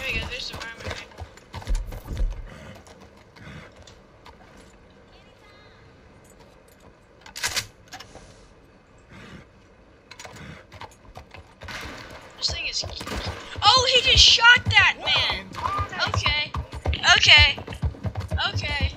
we go, there's some armor. This thing is... Oh, he just shot that man! Okay. Okay. Okay.